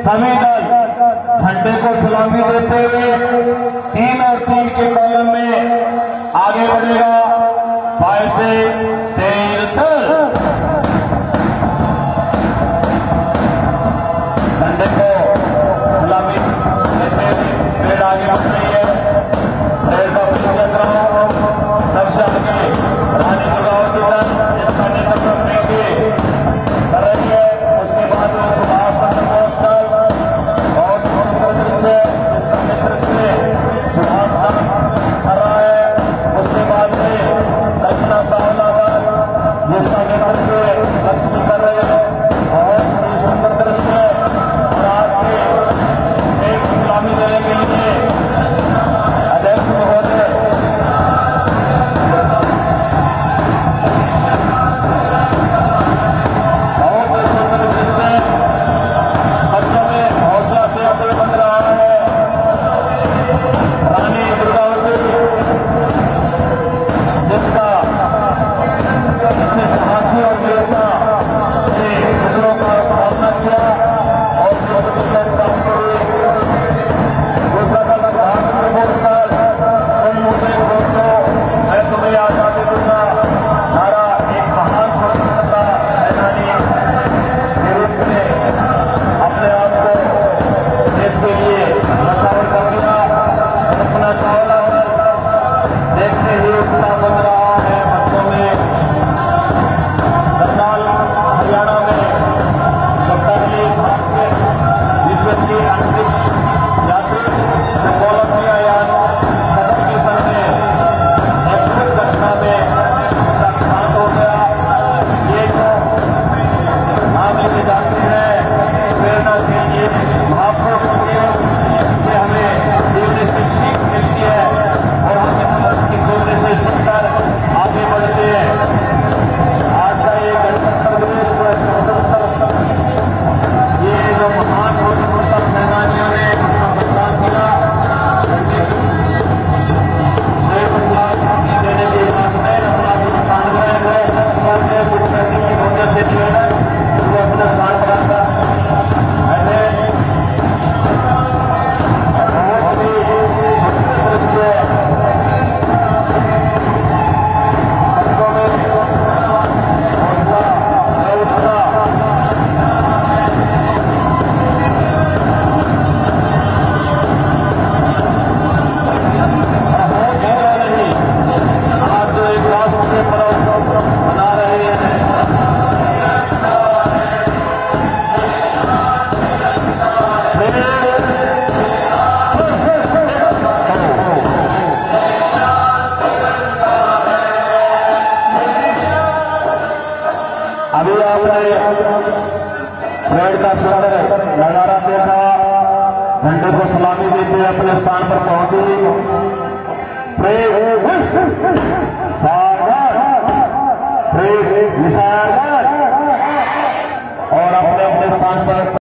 सभी दल झंडे को सलामी देते हुए 3 और 3 के कॉलम में आगे बढ़ेगा। बाएं से तीर्थ झंडे को सलामी देते हुए पेड़ आगे बढ़ रही है। पेड़ का परिचय कराओ। सबसे आगे रानी दुर्गावती दल जिसका नेतृत्व प्रीति कर रही है। उसके बाद में सुभाष चंद्र बोस दल बहुत सुंदर दृश्य जिसका नेतृत्व सुभाष दल कर रहा है। उसके बाद में कल्पना चावला दल जिसका नेतृत्व लक्ष्मी कर रहे हैं। बहुत ही सुंदर दृश्य और आपके एक सलामी देने के लिए अध्यक्ष महोदय अभी आपने परेड का सुंदर नजारा देखा। झंडे को सलामी देते अपने स्थान पर पहुंची। सागर और अपने अपने स्थान पर